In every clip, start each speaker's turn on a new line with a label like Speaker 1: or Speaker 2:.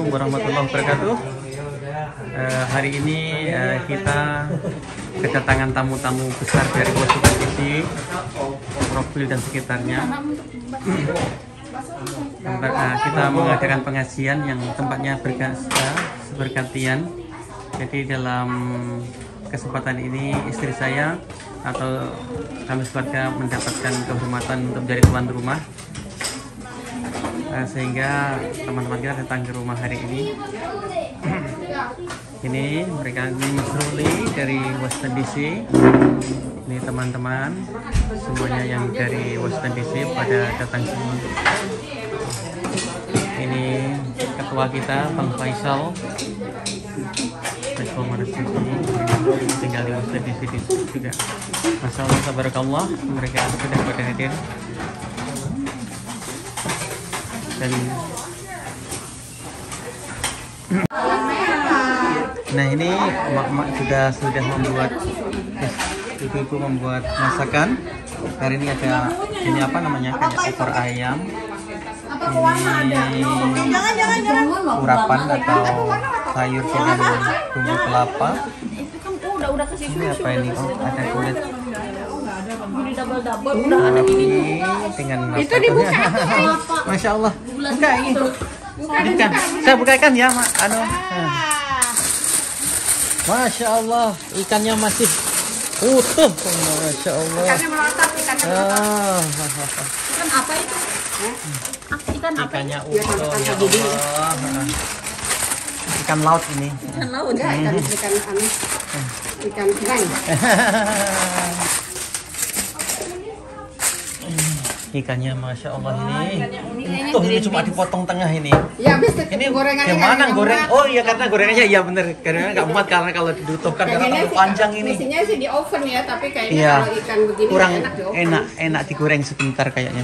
Speaker 1: warahmatullahi wabarakatuh. Hari ini kita kedatangan tamu-tamu besar dari Washington DC, Rockville dan sekitarnya. Kita mengadakan pengajian yang tempatnya bergantian. Jadi dalam kesempatan ini istri saya atau kami keluarga mendapatkan kehormatan untuk menjadi tuan rumah, sehingga teman-teman kita datang ke rumah hari ini. Ini mereka, ini Mas Ruli dari Washington DC. Ini teman-teman semuanya yang dari Washington DC pada datang semua. Ini ketua kita Bang Faisal tinggal di Washington DC juga. Masya Allah, tabarakallah, mereka sudah pada hadir. Dan nah, ini emak-emak sudah membuat, ibu-ibu membuat masakan. Hari ini ada ini apa namanya, kayak ekor ayam, ini urapan atau sayur dengan bumbu kelapa. Ini apa ini? Oh, ada kulit dengan
Speaker 2: itu dibuka.
Speaker 1: Masya Allah, buka ini. Bukan, saya bukakan ya, Mak. Masya Allah, ikannya masih utuh. Masya Allah.
Speaker 2: Ikannya melotot, ikannya melotot. Ikan apa itu? Ikan apa?
Speaker 1: Ikannya utuh. Ya Allah. Ikan laut ini.
Speaker 2: Ikan laut ya, ikan kerang.
Speaker 1: Ikannya Masya Allah ini. Tuh, ini cuma dipotong tengah ini.
Speaker 2: Ya, habis
Speaker 1: ini
Speaker 2: gorengannya.
Speaker 1: Gimana goreng? Oh iya, karena gorengannya iya bener. Karena nggak muat karena kalau ditutup kan karena terlalu panjang ini.
Speaker 2: Mestinya sih di oven ya, tapi kayaknya
Speaker 1: iya,
Speaker 2: kalau ikan begini
Speaker 1: kurang
Speaker 2: enak di oven.
Speaker 1: enak digoreng sebentar kayaknya.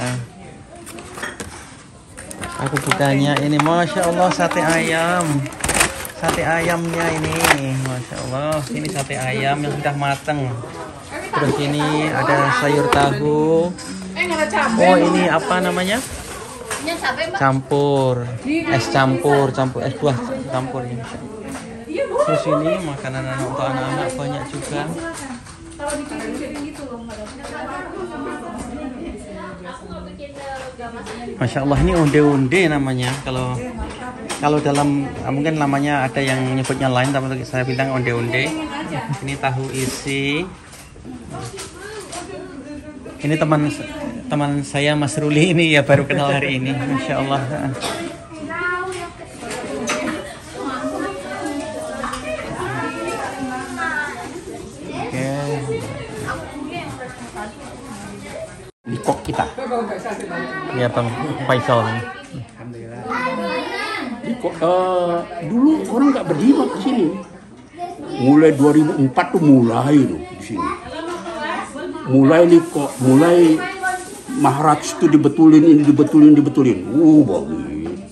Speaker 1: Aku bukanya ini, Masya Allah, sate ayam. Sate ayamnya ini, Masya Allah. Ini sate ayam yang sudah mateng. Terus ini ada sayur tahu. Oh, ini apa namanya? Campur. Es campur es buah campur ini. Terus ini makanan untuk anak-anak banyak juga. Masya Allah, ini onde-onde namanya. Kalau dalam mungkin namanya ada yang nyebutnya lain, tapi saya bilang onde-onde. Ini tahu isi. Ini teman saya Mas Ruli ini ya, baru kenal hari ini. Masya Allah. Oke.
Speaker 3: Di kok kita.
Speaker 1: Ya, Bang Faisal.
Speaker 3: Alhamdulillah. Di kok dulu orang nggak berjimat di sini. Mulai 2004 tuh mulai tuh di sini. Mulai Maharaj itu dibetulin, ini dibetulin. Bagus.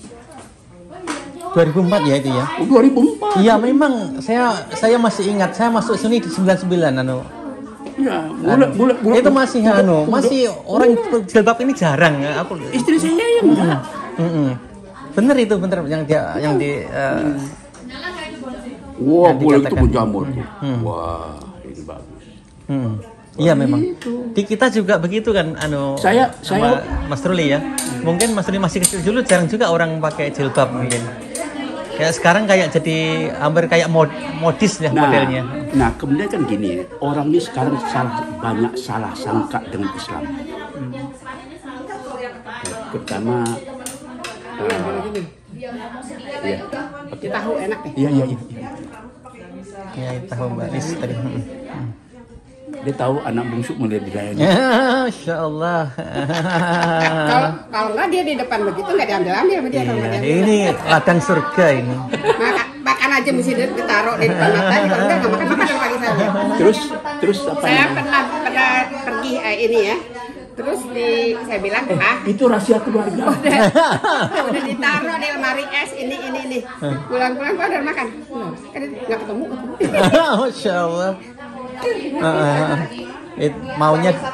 Speaker 1: 2004 ya itu ya?
Speaker 3: 2004.
Speaker 1: Iya, memang saya masih ingat, saya masuk sini di 99
Speaker 3: Ya,
Speaker 1: itu masih masih orang jilbab ini jarang ya.
Speaker 3: Istri saya yang
Speaker 1: bener itu, bener yang di
Speaker 3: wah, boleh itu menjamur tuh. Wah, ini bagus.
Speaker 1: Iya, memang. Di kita juga begitu kan,
Speaker 3: saya
Speaker 1: Mas Ruli ya. Mungkin Mas Ruli masih kecil dulu, jarang juga orang pakai jilbab mungkin. Kayak sekarang kayak jadi hampir kayak modis ya modelnya.
Speaker 3: Nah, kemudian kan gini, orang ini sekarang banyak salah sangka dengan Islam. Pertama,
Speaker 2: ya, tahu enak nih.
Speaker 3: Iya.
Speaker 1: Ya, tahu Mbak Lis tadi.
Speaker 3: Dia tahu anak bungsu mulai dilayani.
Speaker 1: Masya Allah.
Speaker 2: Kalau nggak dia di depan begitu nggak diambil sama dia.
Speaker 1: Iya, ini ladang surga ini.
Speaker 2: Makan aja mesti ditaruh di depan matanya. Kalau nggak makan pagi saya.
Speaker 3: Terus apa?
Speaker 2: Saya pernah pergi ini ya. Terus saya bilang,
Speaker 3: itu rahasia keluarga.
Speaker 2: Udah ditaruh di lemari es ini. Pulang-pulang pada makan. Kan nggak ketemu.
Speaker 1: Masya Allah.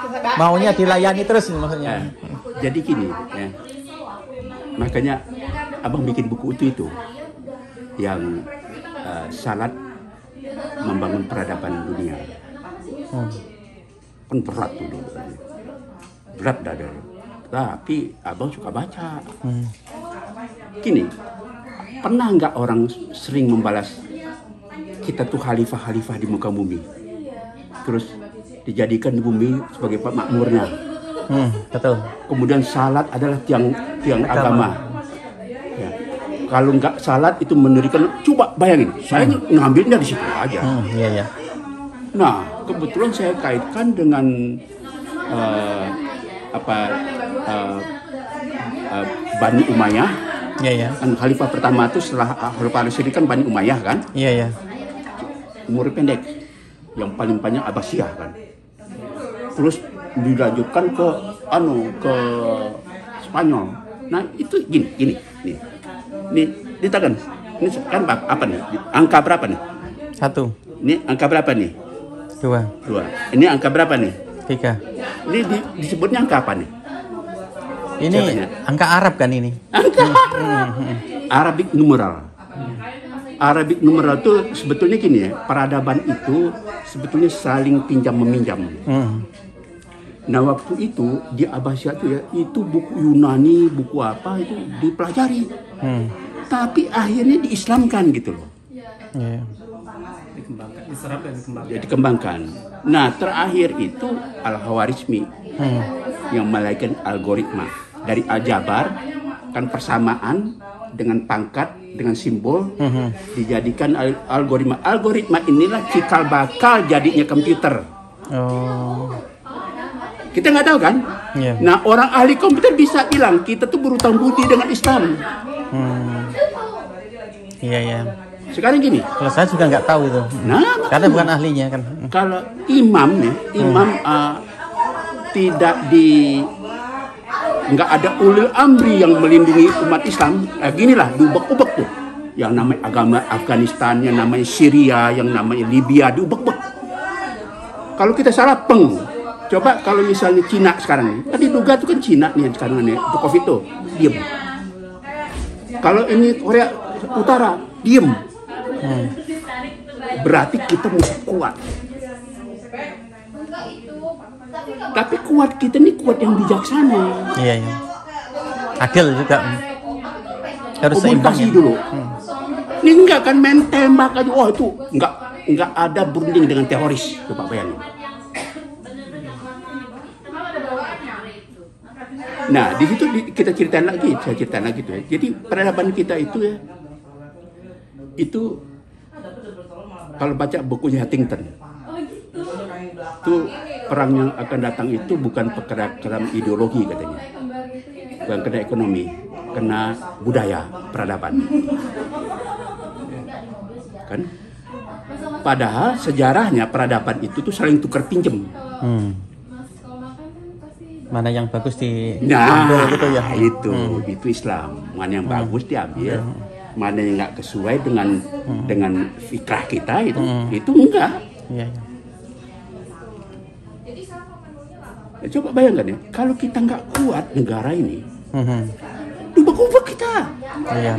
Speaker 1: Maunya dilayani terus maksudnya.
Speaker 3: Jadi gini ya. Makanya abang bikin buku itu yang salat membangun peradaban dunia. Kan berat tuh dulu. Berat dah dulu. Tapi abang suka baca. Gini, pernah nggak orang sering membalas kita tuh khalifah-khalifah di muka bumi, terus dijadikan di bumi sebagai pemakmurnya.
Speaker 1: Betul.
Speaker 3: Kemudian salat adalah tiang agama. Ya. Kalau nggak salat itu mendirikan, coba bayangin, saya ngambilnya di situ aja.
Speaker 1: Iya.
Speaker 3: Nah, kebetulan saya kaitkan dengan Bani Umayyah.
Speaker 1: Iya.
Speaker 3: Kan khalifah pertama itu setelah Khalifah Rasyidin kan Bani Umayyah kan.
Speaker 1: Iya.
Speaker 3: Umur pendek, yang paling banyak Abbasiyah kan. Terus dilanjutkan ke Spanyol. Nah itu gini. Nih ditekan. Ini kan apa nih? Angka berapa nih?
Speaker 1: 1.
Speaker 3: Ini angka berapa nih?
Speaker 1: 2.
Speaker 3: Ini angka berapa nih?
Speaker 1: 3.
Speaker 3: Ini disebutnya angka apa nih?
Speaker 1: Ini
Speaker 3: Siapanya?
Speaker 1: angka Arab kan ini?
Speaker 3: Arabic numeral. Arabic numeral itu sebetulnya gini ya, peradaban itu sebetulnya saling pinjam meminjam. Nah waktu itu di Abbasiyah itu ya, itu buku Yunani, buku apa itu dipelajari. Tapi akhirnya diislamkan gitu loh.
Speaker 1: Iya.
Speaker 4: Dikembangkan, diserap dan dikembangkan.
Speaker 3: Ya, dikembangkan. Nah terakhir itu Al-Khawarizmi yang melahirkan algoritma. Dari aljabar kan persamaan dengan pangkat, dengan simbol dijadikan algoritma. Algoritma inilah cikal bakal jadinya komputer.
Speaker 1: Oh.
Speaker 3: Kita nggak tahu kan?
Speaker 1: Iya.
Speaker 3: Nah orang ahli komputer bisa bilang kita tuh berhutang budi dengan Islam.
Speaker 1: Iya.
Speaker 3: Sekarang gini.
Speaker 1: Kalau saya juga nggak tahu itu.
Speaker 3: Nah,
Speaker 1: Karena bukan ahlinya kan.
Speaker 3: kalau imam tidak nggak ada ulil amri yang melindungi umat Islam. Ginilah diubek-ubek tuh. Yang namanya agama Afghanistan, yang namanya Syria, yang namanya Libya diubek-ubek. Kalau kita salah peng. Coba kalau misalnya Cina sekarang, tadi diduga tuh kan Cina nih sekarang nih, untuk COVID tuh diem. Kalau ini Korea Utara diem. Berarti kita mesti kuat. Tapi kuat kita nih kuat yang bijaksana.
Speaker 1: Iya. Adil juga. Harus seimbang
Speaker 3: Komunikasi
Speaker 1: ya.
Speaker 3: dulu. Ini enggak kan main tembak aja. Oh itu enggak ada berunding dengan teroris. Coba bayangin. Nah di situ saya ceritain lagi tuh ya. Jadi peradaban kita itu ya, itu kalau baca bukunya Huntington, itu perang yang akan datang itu bukan perkara ideologi katanya, bukan karena ekonomi, karena budaya peradaban, kan? Padahal sejarahnya peradaban itu tuh saling tukar pinjem.
Speaker 1: Mana yang bagus diambil gitu ya.
Speaker 3: Itu Islam. Mana yang bagus diambil. Mana yang nggak sesuai dengan fitrah kita itu enggak.
Speaker 1: Iya.
Speaker 3: Ya, coba bayangkan ya, kalau kita nggak kuat negara ini, dubek-ubek kita.
Speaker 1: Iya.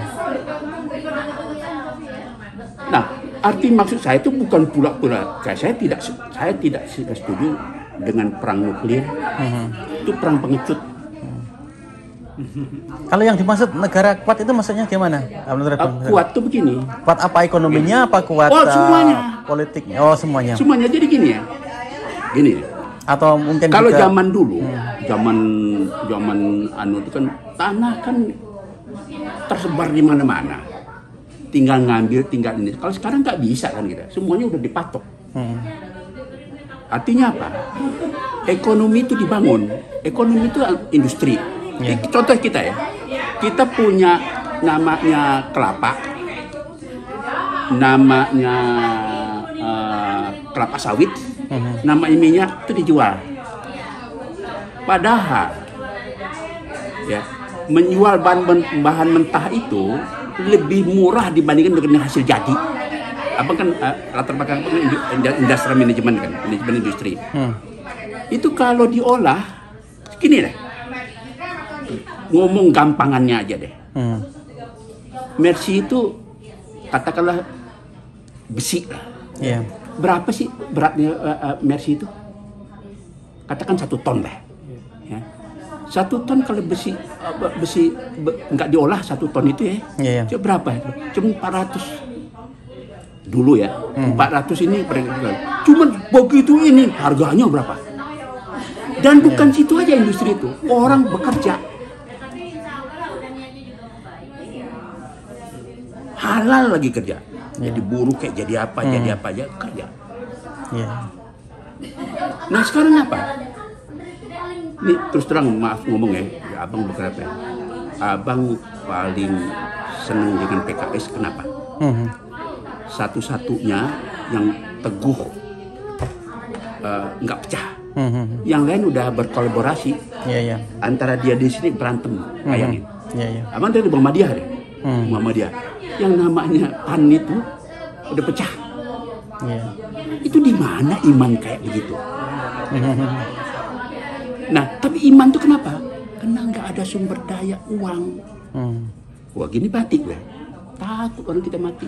Speaker 3: Nah, arti maksud saya itu bukan pula-pula. Saya tidak setuju dengan perang nuklir. Itu perang pengecut.
Speaker 1: Kalau yang dimaksud negara kuat itu maksudnya gimana?
Speaker 3: Kuat tuh begini.
Speaker 1: Kuat apa ekonominya? Apa kuat
Speaker 3: semuanya.
Speaker 1: Politiknya? Oh semuanya.
Speaker 3: Semuanya jadi gini ya. Gini.
Speaker 1: Atau mungkin
Speaker 3: kalau
Speaker 1: juga...
Speaker 3: zaman dulu, zaman itu kan tanah kan tersebar di mana-mana. Tinggal ngambil, tinggal ini. Kalau sekarang nggak bisa kan gitu. Semuanya udah dipatok. Artinya apa? Ekonomi itu dibangun. Ekonomi itu industri. Contoh kita ya. Kita punya namanya kelapa. Namanya kelapa sawit. Namanya minyak itu dijual. Padahal ya, menjual bahan mentah itu lebih murah dibandingkan dengan hasil jadi. Apa kan latar belakang industrial management kan, manajemen industri. Itu kalau diolah, gini deh, ngomong gampangannya aja deh. Mercy itu katakanlah besi lah.
Speaker 1: Iya.
Speaker 3: Berapa sih beratnya Mercy itu? Katakan 1 ton lah. Ya. 1 ton kalau besi nggak diolah 1 ton itu ya.
Speaker 1: Iya.
Speaker 3: Cuma berapa itu? Cuma 400 dulu ya. 400 ini cuman begitu ini harganya berapa? Dan bukan situ aja industri itu, orang bekerja halal lagi kerja. Jadi buruh kayak jadi apa aja kerja.
Speaker 1: Iya.
Speaker 3: Nah sekarang apa? Ini terus terang maaf ngomong ya, abang bekerja. Abang paling seneng dengan PKS kenapa? Satu-satunya yang teguh, nggak pecah. Yang lain udah berkolaborasi.
Speaker 1: Iya.
Speaker 3: Antara dia di sini berantem, bayangin.
Speaker 1: Iya.
Speaker 3: Abang dari Muhammadiyah deh. Muhammadiyah. Yang namanya PAN itu udah pecah.
Speaker 1: Iya.
Speaker 3: Itu di mana iman kayak begitu? Nah, tapi iman tuh kenapa? Karena nggak ada sumber daya uang. Wah gini mati gue. Takut orang kita mati.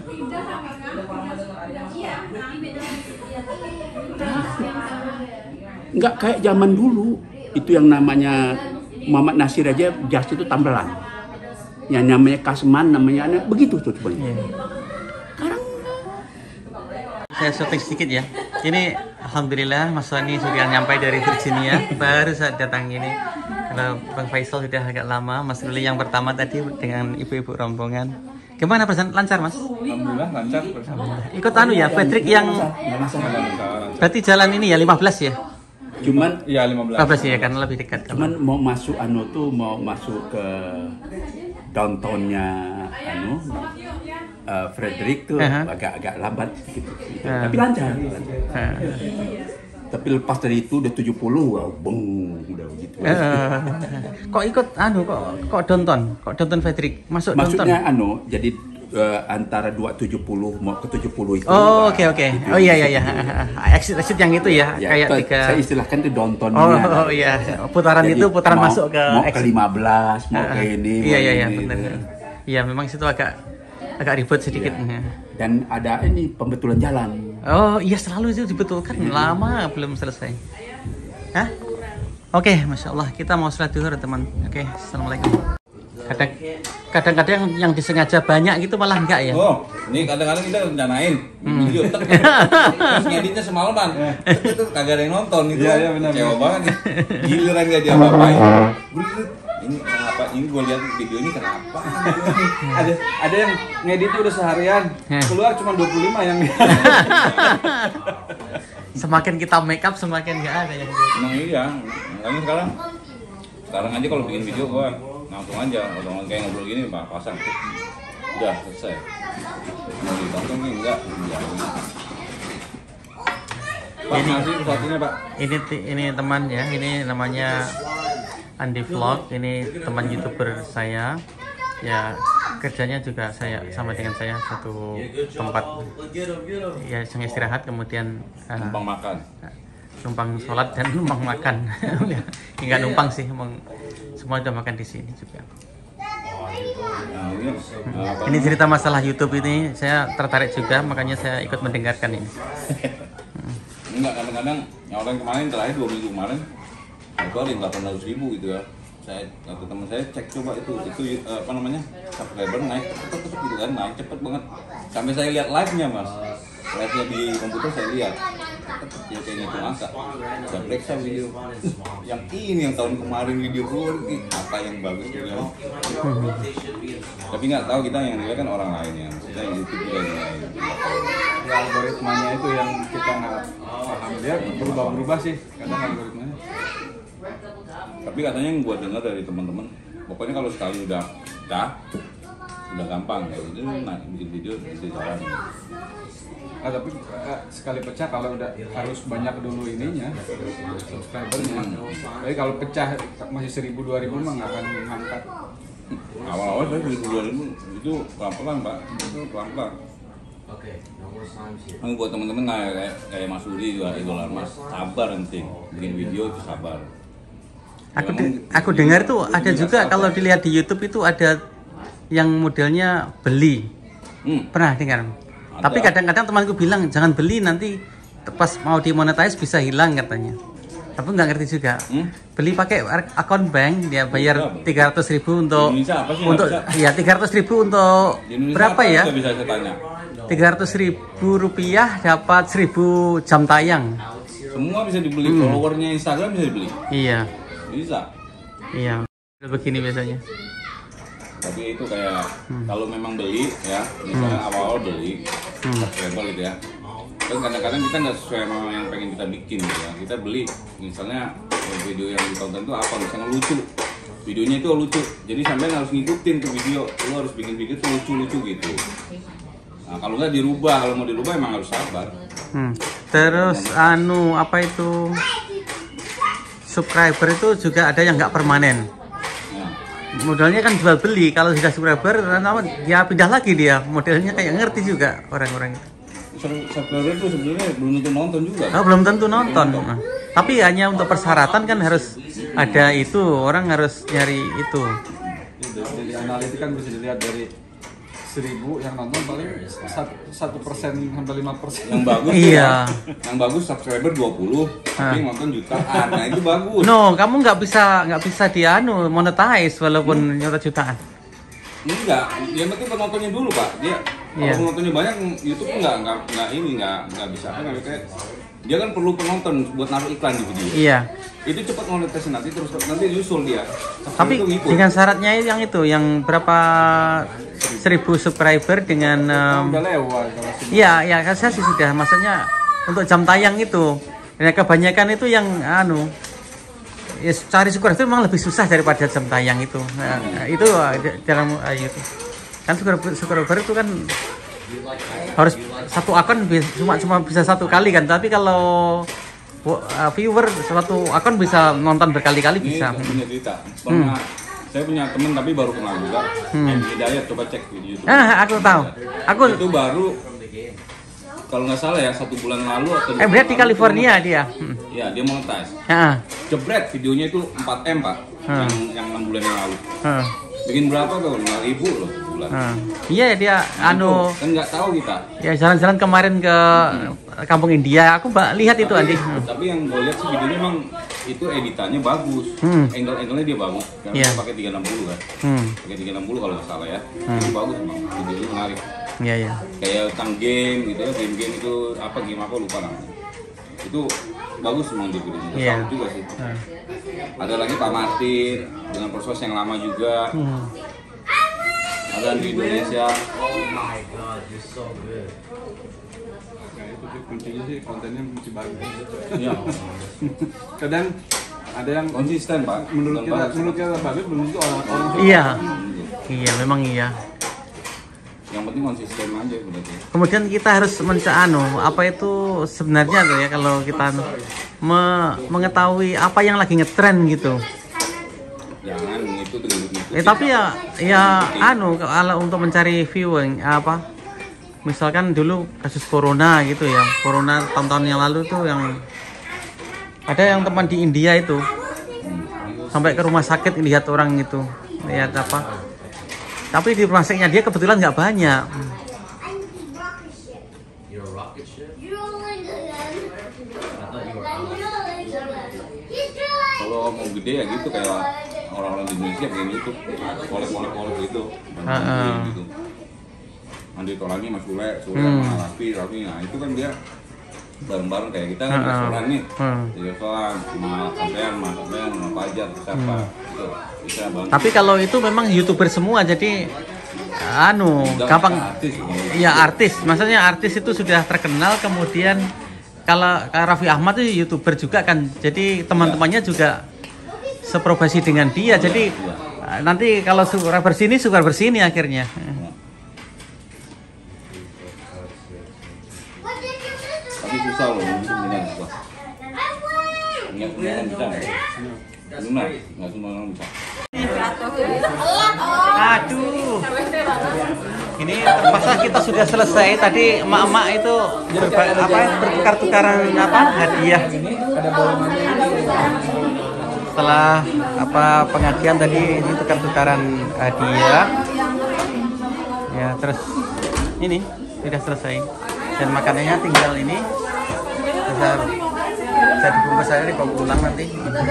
Speaker 3: Nggak kayak zaman dulu. Itu yang namanya Muhammad Nasir aja jas itu tambelan. Yang namanya Kasman, namanya anak begitu tuh sebenarnya. Sekarang
Speaker 1: Saya syuting sedikit ya. Ini alhamdulillah Mas Sony sudah nyampai dari Virginia. Baru saat datang ini. Kalau Bang Faisal sudah agak lama. Mas Ruli yang pertama tadi dengan ibu-ibu rombongan. Gimana perjalanan lancar Mas?
Speaker 4: Alhamdulillah lancar.
Speaker 1: Ikut anu ya, Patrick yang berarti jalan ini ya 15 ya?
Speaker 3: cuman
Speaker 4: Iya 15.
Speaker 1: 15 ya karena lebih dekat.
Speaker 3: cuman mau masuk mau masuk ke downtownnya Frederick tuh agak lambat gitu. Tapi lancar. Tapi lepas dari itu udah 70, wah beng udah gitu.
Speaker 1: Kok ikut kok downtown? Kok downtown Frederick?
Speaker 3: Maksudnya
Speaker 1: downtown?
Speaker 3: jadi antara 270 mau ke 70 itu.
Speaker 1: Oh, oke.
Speaker 3: Gitu.
Speaker 1: Oh iya. Exit yang itu ya, kayak
Speaker 3: itu,
Speaker 1: tiga.
Speaker 3: saya istilahkan itu downtown.
Speaker 1: Oh iya. Putaran
Speaker 3: jadi,
Speaker 1: itu putaran masuk ke
Speaker 3: mau ke 15, mau ke ini.
Speaker 1: Iya benar. Iya, memang situ agak ribet sedikit.
Speaker 3: Ya. Dan ada ini pembetulan jalan.
Speaker 1: Oh iya, selalu itu dibetulkan. Lama belum selesai. Hah? Oke, Masya Allah. Kita mau sholat zuhur teman. Oke, Assalamualaikum. Kadang-kadang yang disengaja banyak gitu malah enggak ya?
Speaker 5: Oh, ini kadang-kadang kita rencanain video terus ngeditnya semalaman, itu kagak ada yang nonton gitu.
Speaker 4: Iya, benar.
Speaker 5: Kecewa banget nih. Giliran gak diapa-apain. Ini kenapa? Ini gue lihat video ini kenapa?
Speaker 4: Ada yang ngeditnya udah seharian, keluar cuma 25 yang
Speaker 1: Semakin kita make up semakin nggak ada yang
Speaker 5: Emang iya, makanya sekarang aja kalau bikin video gue langsung aja, kalau kayak ngobrol gini pasang, udah selesai. Mau ditonton nih enggak? Pak, masih satunya Pak.
Speaker 1: Ini teman ya, ini namanya Andi Vlog, ini teman YouTuber saya. Ya, kerjanya juga sama dengan saya satu tempat ya, yang istirahat kemudian
Speaker 5: Numpang makan.
Speaker 1: Numpang sholat dan numpang makan. Enggak numpang sih, semua udah makan di sini juga. Ini cerita masalah YouTube ini saya tertarik juga, makanya saya ikut mendengarkan ini.
Speaker 5: Enggak, kadang-kadang yang orang kemarin terakhir 2 minggu kemarin itu ada yang 800.000 gitu ya. Kata teman saya cek coba itu apa namanya, subscriber naik cepet gitu kan, naik cepet banget. Sampai saya lihat live-nya Mas, live-nya di komputer saya lihat ya kayaknya itu angka. Saya periksa video yang ini yang tahun kemarin video keluar ini apa yang bagus gitu ya. Tapi nggak tahu, kita yang lihat kan orang lain ya, kita yang YouTube juga yang lain.
Speaker 4: ya, algoritmanya itu yang kita nggak paham, dia berubah-berubah sih kadang algoritmanya.
Speaker 5: Tapi katanya yang gue dengar dari teman-teman, pokoknya kalau sekali udah gampang ya, itu bikin video bisa jalan.
Speaker 4: Tapi sekali pecah kalau udah harus banyak dulu ininya subscribernya. Tapi kalau pecah masih 1.000-2.000 mah nggak akan ngangkat.
Speaker 5: Awal-awal saya 1.000-2.000 itu pelan-pelan Pak, itu pelan-pelan. Buat teman-teman kayak Mas Uri juga idola Mas, sabar penting, bikin video itu sabar.
Speaker 1: Aku dengar tuh ada juga kalau dilihat di YouTube itu ada yang modelnya beli. Pernah dengar? Tapi kadang-kadang temanku bilang jangan beli, nanti pas mau dimonetize bisa hilang katanya. Tapi nggak ngerti juga. Beli pakai akun bank, dia bayar 300.000 untuk ya 300.000 untuk berapa ya? 300.000 rupiah dapat 1.000 jam tayang.
Speaker 5: Semua bisa dibeli, followernya Instagram bisa dibeli.
Speaker 1: Iya.
Speaker 5: Bisa.
Speaker 1: Iya. Begini biasanya.
Speaker 5: Tapi itu kayak kalau memang beli ya, misalnya awal-awal beli subscriber gitu ya. Kan kadang-kadang kita nggak sesuai sama yang pengen kita bikin gitu ya. Kita beli misalnya video yang ditonton itu apa, misalnya lucu. Videonya itu lucu. Jadi sampean harus ngikutin tuh video. Lu harus bikin video tuh lucu-lucu gitu. Nah, kalau nggak dirubah, kalau mau dirubah emang harus sabar.
Speaker 1: Terus apa itu? Subscriber itu juga ada yang nggak permanen. Modalnya kan jual beli. Kalau sudah subscriber, dia pindah lagi dia. Modelnya kayak ngerti juga orang-orang itu.
Speaker 5: Subscriber itu sebenarnya belum tentu nonton juga.
Speaker 1: Oh, belum tentu nonton. Tapi hanya untuk persyaratan kan harus ada itu. Orang harus nyari itu.
Speaker 4: Jadi analitik kan bisa dilihat dari 1.000 yang nonton paling 1% sampai 5%.
Speaker 5: Yang bagus
Speaker 1: iya.
Speaker 5: Yang bagus subscriber 20, tapi yang nonton jutaan. Nah, itu bagus.
Speaker 1: No, kamu nggak bisa monetize walaupun jutaan.
Speaker 5: Enggak, yang penting penontonnya dulu Pak. Dia kalau penontonnya banyak, YouTube nggak bisa apa namanya, kayak dia kan perlu penonton buat naruh iklan di video.
Speaker 1: Iya.
Speaker 5: Itu cepat monetisasi nanti nyusul dia.
Speaker 1: Tapi dengan syaratnya yang berapa 1.000 subscriber dengan
Speaker 4: udah lewat kalau
Speaker 1: iya kan saya sih sudah, maksudnya untuk jam tayang itu. Dan kebanyakan itu yang ya cari subscriber memang lebih susah daripada jam tayang itu. Nah, itu dalam itu. Kan subscriber itu kan harus satu akun cuma bisa satu kali kan, tapi kalau viewer suatu akun bisa nonton berkali-kali bisa.
Speaker 5: Punya cerita. Saya punya temen tapi baru kenal juga. Hidayat, coba cek di YouTube.
Speaker 1: Aku tahu.
Speaker 5: Itu baru kalau nggak salah ya 1 bulan lalu atau
Speaker 1: berarti di California dia.
Speaker 5: Iya, dia monetize.
Speaker 1: Jebret
Speaker 5: videonya itu 4M Pak. Yang 6 bulan yang lalu. Bikin berapa tuh? 5.000 loh bulan.
Speaker 1: Iya dia
Speaker 5: kan nggak tahu kita.
Speaker 1: Ya jalan-jalan kemarin ke kampung India, aku lihat itu Andi.
Speaker 5: Tapi yang gue lihat sih videonya memang itu editannya bagus. Angle-nya dia bagus. Karena dia pakai 360 kan. Pakai 360 kalau nggak salah ya. Itu bagus memang. Videonya menarik.
Speaker 1: Iya.
Speaker 5: Kayak tentang game gitu ya, game itu game apa lupa namanya. Itu bagus memang di videonya. Salut juga sih. Ada lagi Pak Martin dengan proses yang lama juga. Ada di Indonesia.
Speaker 4: Oh my god, you're so good. Itu kuncinya sih, kontennya mesti bagus.
Speaker 5: Iya.
Speaker 4: Kadang ada yang
Speaker 5: konsisten Pak.
Speaker 4: Menurut kita bagus, belum tentu orang-orang.
Speaker 1: Iya, memang iya.
Speaker 5: Yang penting konsisten aja berarti.
Speaker 1: Kemudian kita harus apa itu sebenarnya tuh ya, kalau kita mengetahui apa yang lagi ngetren gitu.
Speaker 5: Jangan itu
Speaker 1: Tapi ya kalau untuk mencari viewing misalkan dulu kasus corona gitu ya, corona tahun-tahun yang lalu tuh yang ada yang teman di India itu sampai ke rumah sakit lihat orang itu, lihat tapi di rumah sakitnya dia kebetulan nggak banyak.
Speaker 5: Kalau mau gede ya gitu kayak orang-orang di Indonesia begini itu, kolek gitu. Gitu. Andi Tolangi Mas Sule sama Rafi, nah itu kan dia bareng-bareng kayak kita kan restoran nih. Di restoran sama sampean, sama Fajar, siapa gitu. Bisa bantu.
Speaker 1: Tapi kalau itu memang YouTuber semua, jadi gampang. Artis. Maksudnya artis itu sudah terkenal, kemudian kalau Raffi Ahmad itu YouTuber juga kan. Jadi teman-temannya juga seprofesi dengan dia. Jadi nanti kalau suka bersini akhirnya.
Speaker 5: Tapi susah loh, benar susah. Nggak bisa. Benar, nggak semua orang bisa.
Speaker 1: Aduh. Ini terpaksa kita sudah selesai. Tadi emak-emak itu bertukar-tukaran hadiah. Setelah pengajian tadi ini tukar-tukaran hadiah. Terus ini sudah selesai dan makanannya tinggal ini bisa dibungkus saya dibawa pulang nanti.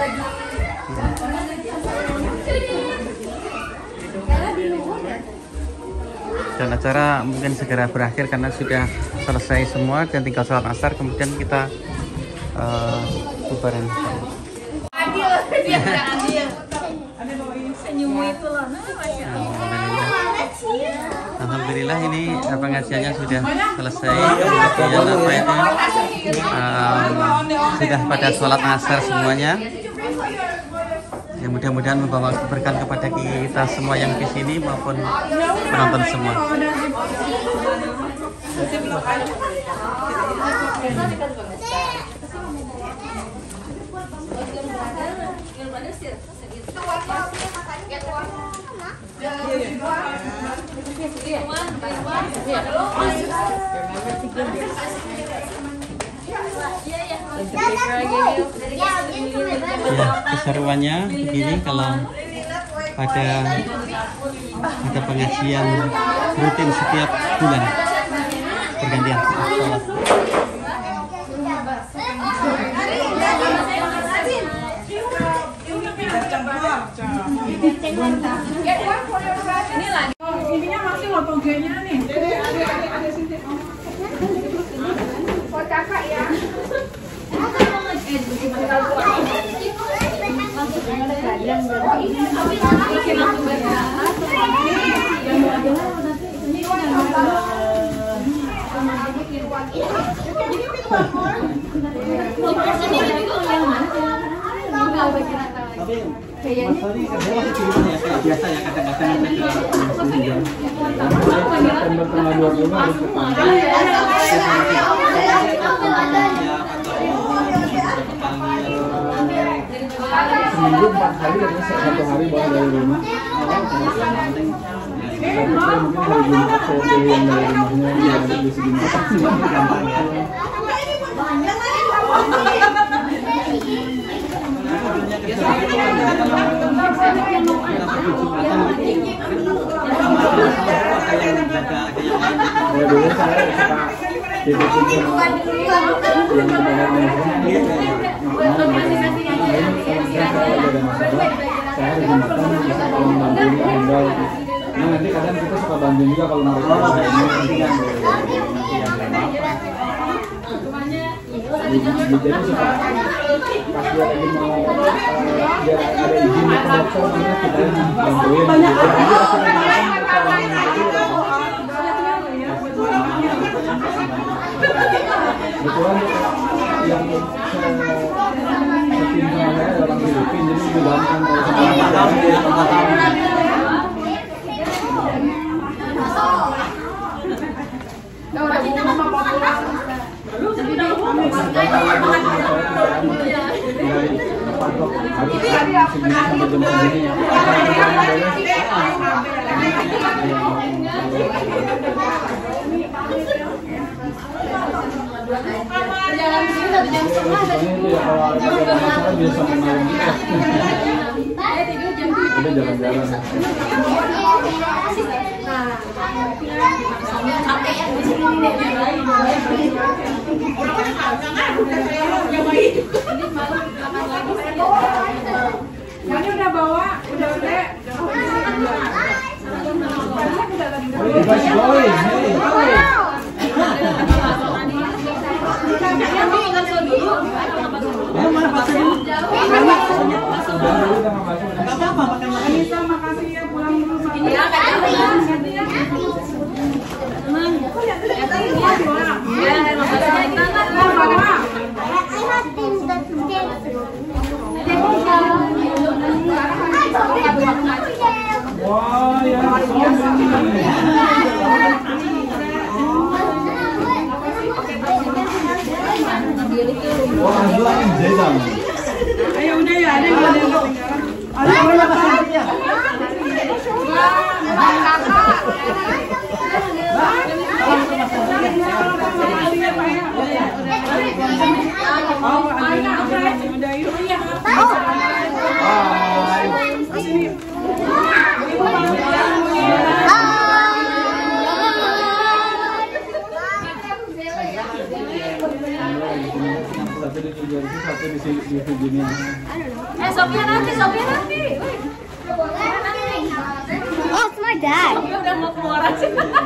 Speaker 1: Dan acara mungkin segera berakhir karena sudah selesai semua dan tinggal sholat asar, kemudian kita bubaran. Alhamdulillah ini pengajiannya sudah selesai. Kemudian apa itu sudah pada sholat asar semuanya. Ya, mudah-mudahan membawa keberkahan kepada kita semua yang di sini maupun penonton semua. Ya, keseruannya begini kalau ada pengajian rutin setiap bulan bergantian sholat.
Speaker 6: Ininya masih loh togenya nih.
Speaker 2: Oh, kakak ya.
Speaker 1: Biasa ya kadang-kadang
Speaker 4: September tanggal 20 harus ke pantai. Seminggu 4 hari atau 1 hari bawa dari rumah. Mungkin hari Jumat saya pilih yang dari rumahnya yang ada di segini. Gampang ya. Ya dulu saya suka dititipin sama yang kebanyakan saya di Jumatan bisa kalau membantuin handal. Nah nanti kadang kita suka bantuin juga kalau narik jadi suka pas dia lagi mau biar ada izin ke dokter makanya kita bantuin kebetulan yang setim sama saya orang Filipina jadi lebih gampang kalau
Speaker 6: Jalan sini 1 jam setengah dari
Speaker 4: biasa mengalami kita jalan-jalan.
Speaker 6: Ini udah bawa, udah gede. Anissa, makasih ya pulang dulu.
Speaker 4: Wah, ya,
Speaker 6: ayo udah ya, ada yang ketinggalan.
Speaker 4: Satu di tujuan itu, satu di sini.
Speaker 6: Sophia nanti. Oh, it's my dad.
Speaker 2: Sophia udah mau keluar aja.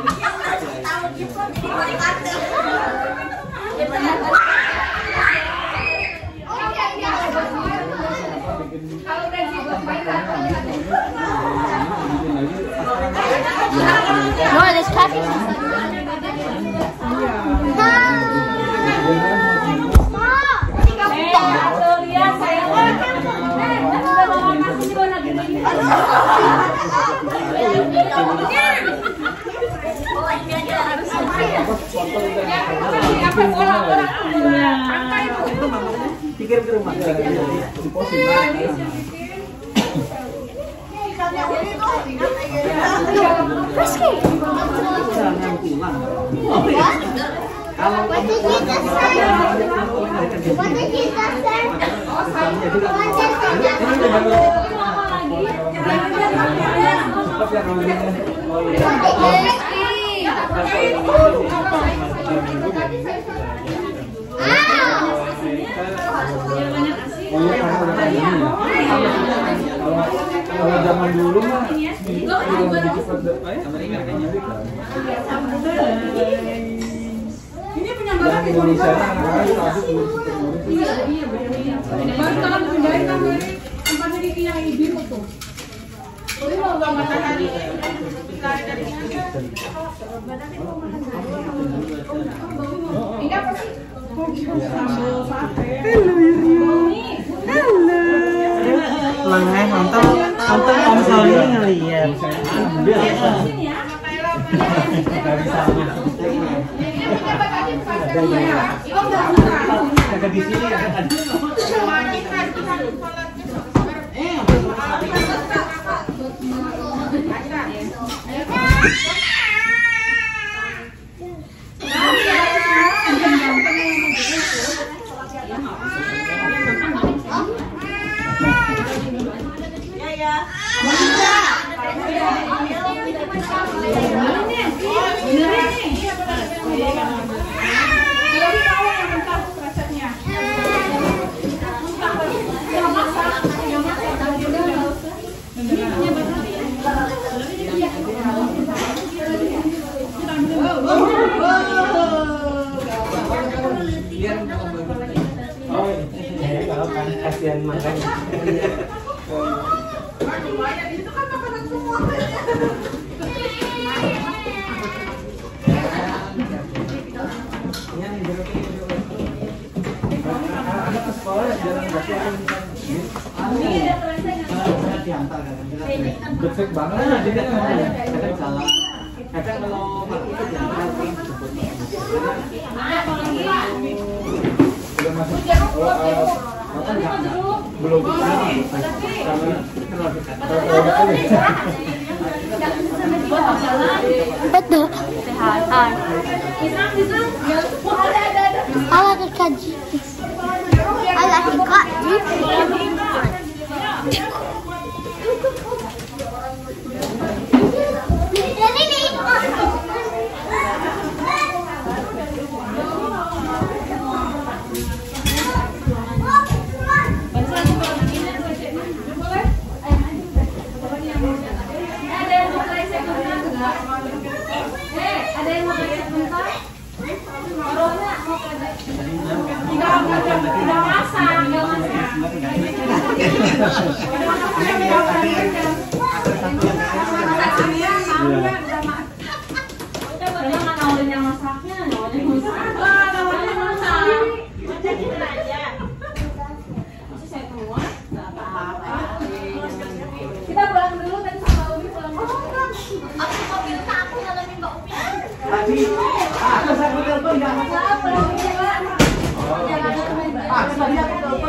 Speaker 6: No, there's coffee.
Speaker 4: Pikir ke rumah. Kalau zaman dulu mah
Speaker 2: Ini penyabaran
Speaker 4: Indonesia
Speaker 2: baru kalau pindahin kan dari tempatnya di yang ibu tuh. Ini mau gak matahari. Ini apa sih? Sambal sate.
Speaker 1: Lengan nonton Om Soli ngeliat. Biasa.
Speaker 4: ada di sini ada. Kasihan makanya. Becek banget jadi kadang salah. Kadang kalau itu diantar udah masuk belum
Speaker 6: Betul. Kesehatan. I like a kaji. I like a kaji.
Speaker 2: Kita pulang dulu dan sama Umi pulang dulu.
Speaker 6: Aku mau minta aku ngalamin Mbak Umi.
Speaker 4: tadi aku sampai telepon enggak mau. Tadi aku telepon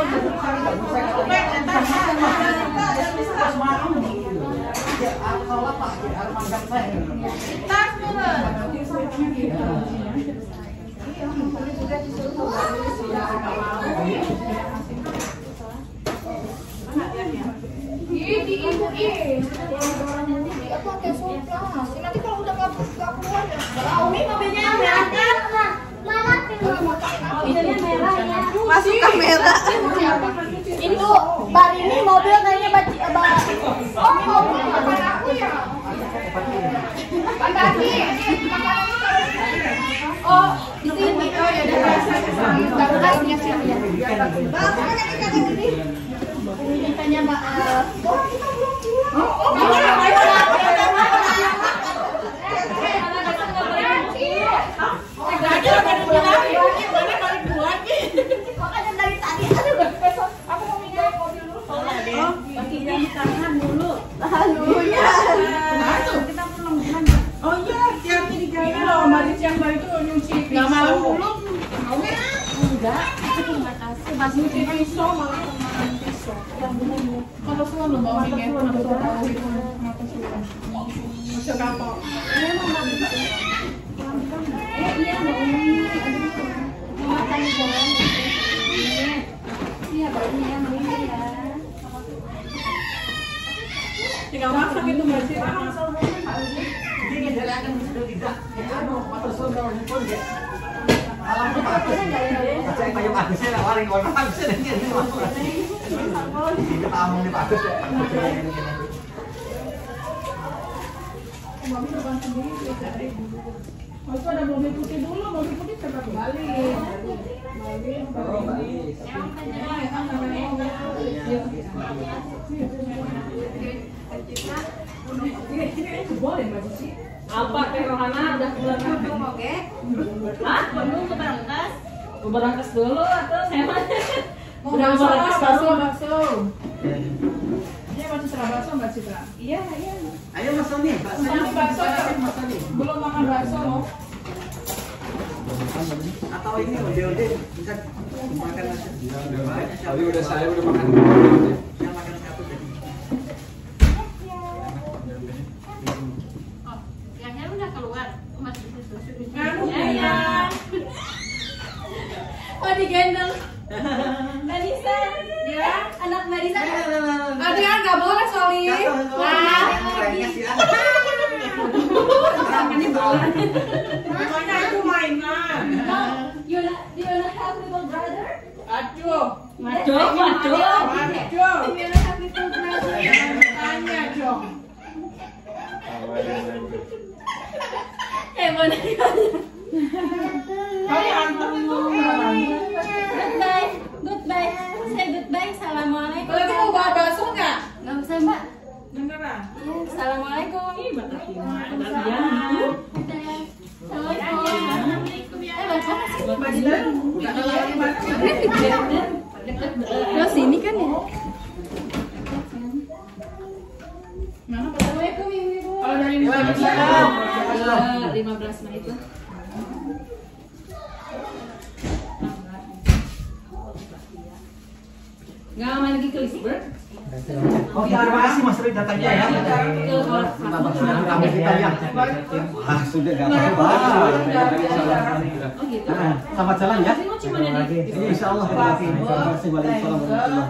Speaker 6: Aku pakai soplas. Nanti kalau udah nggak keluar ya. Umi mobilnya yang berangkat. Mana tinggal mau cari apa? mobilnya merah ya.
Speaker 2: Masuk kamera.
Speaker 6: Itu bar ini mobil kayaknya oh mobil bukan aku ya.
Speaker 2: Pandaki. Oh, itu ini. Oh ya udah kasnya sih ya.
Speaker 6: Ini tanya Mbak. Makanya dari tadi aku mau minum mobil dulu. Kakinya di tangan dulu. Tahan dulunya.
Speaker 2: Kita pulang. Oh iya, hati-hati di jalan loh. Mbak Dici yang itu nyuci pisau. Nggak mau dulu. Mau ya?
Speaker 6: Enggak. Terima kasih. Mas
Speaker 2: Nyuci pisau malah kemarin pisau. Kalau semua lo mau ingin aku tahu itu kenapa suka. Masuk kapal.
Speaker 6: iya Mbak Umi. Makan di jalan. Iya Mbak Umi ya, Mbak Umi ya.
Speaker 2: Tinggal masak itu Mbak Dici. Oh, itu ada mobil putih dulu, mobil putih tetap balik. Boleh Mbak Dici.
Speaker 7: Apa Teh Rohana udah keluar kampung oke? Hah? Belum ke berangkas? Mau berangkas dulu atau saya mah?
Speaker 2: Udah berangkas bakso. Ini masih serah bakso Mbak Citra.
Speaker 7: Iya, iya.
Speaker 1: Ayo Mas Sony,
Speaker 2: Ini bakso belum makan bakso loh.
Speaker 1: atau ini ode bisa makan nasi.
Speaker 4: Tadi udah saya udah makan.
Speaker 1: Saya makan satu tadi.
Speaker 6: Yang udah keluar. Masih di situ.
Speaker 7: Ya.
Speaker 6: Oh digendong. Melisa. Ya, anak Melisa.
Speaker 2: Adrian nggak boleh Soli. Memangnya itu mainan.
Speaker 6: You wanna have little brother?
Speaker 2: Aduh.
Speaker 7: Maco.
Speaker 2: Aduh.
Speaker 6: You wanna have little brother?
Speaker 2: Tanya dong.
Speaker 6: Mana?
Speaker 2: Kali antar itu.
Speaker 6: Goodbye. Goodbye. Say goodbye. Assalamualaikum.
Speaker 2: Kalau mau bawa bakso nggak?
Speaker 6: Nggak usah Mbak.
Speaker 2: Beneran.
Speaker 6: Iya, assalamualaikum. Assalamualaikum ya.
Speaker 2: Mbak Dilan.
Speaker 6: Lo sini kan ya?
Speaker 2: Mana Assalamualaikum Ibu. Kalau dari
Speaker 7: Waalaikumsalam. 15 menit lah. Nggak main lagi ke Lisburg?
Speaker 1: Oh, terima kasih Mas Ri datanya ya. Ramai kita ya. Ah, sudah enggak apa-apa.
Speaker 7: Oh gitu.
Speaker 1: Selamat jalan ya.
Speaker 7: Masih mau cuma nih.
Speaker 1: Insyaallah. Terima kasih. Waalaikumsalam warahmatullahi.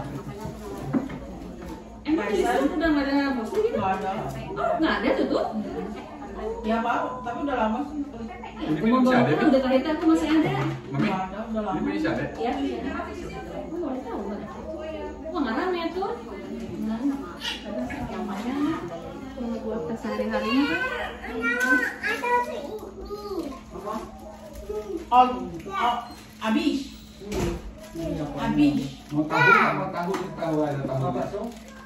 Speaker 7: Emang di Lisburg udah nggak ada poster gitu?
Speaker 2: Nggak ada.
Speaker 7: Oh nggak ada tuh tuh.
Speaker 2: Ya Pak, tapi udah lama sih.
Speaker 7: Mau bawa pulang udah terakhir aku masih ada.
Speaker 4: Mami,
Speaker 2: Nggak ada, udah lama.
Speaker 4: ini bisa deh.
Speaker 7: Iya. Oh boleh tahu nggak? Wah nggak rame tuh.
Speaker 6: Yang mana? Buat kesehari-harinya kan?
Speaker 2: Abis. Abis.
Speaker 4: Mau tahu kita tahu ada tahu.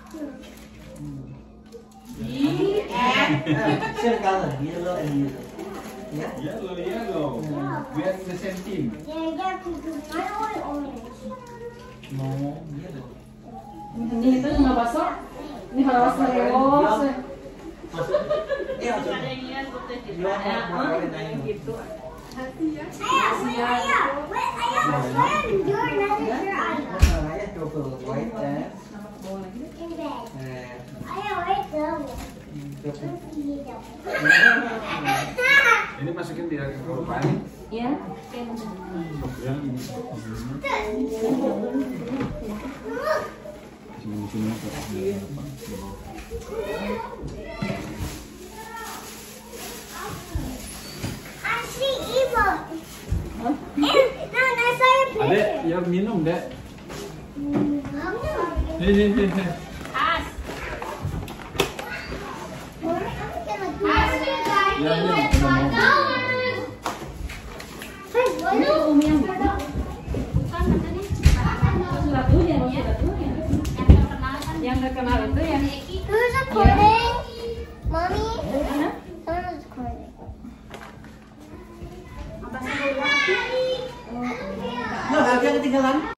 Speaker 1: Same color, yellow and yellow. Yeah.
Speaker 4: Yellow. We are in the same team.
Speaker 1: No, yellow.
Speaker 7: Ini itu nggak bakso. Ini harus lewat.
Speaker 1: Iya,
Speaker 7: Gitu.
Speaker 4: Ini masukin di kerupan.
Speaker 7: Ya.
Speaker 6: I see evil. No, I saw your
Speaker 4: Dek, ya minum, Dek. Nih.
Speaker 6: As.
Speaker 4: Ya, ini.
Speaker 7: Umi yang buka. Suratnya, yang terkenal itu ya.
Speaker 6: Who's recording? Mommy? Someone's recording.
Speaker 1: Nah, harga ketinggalan.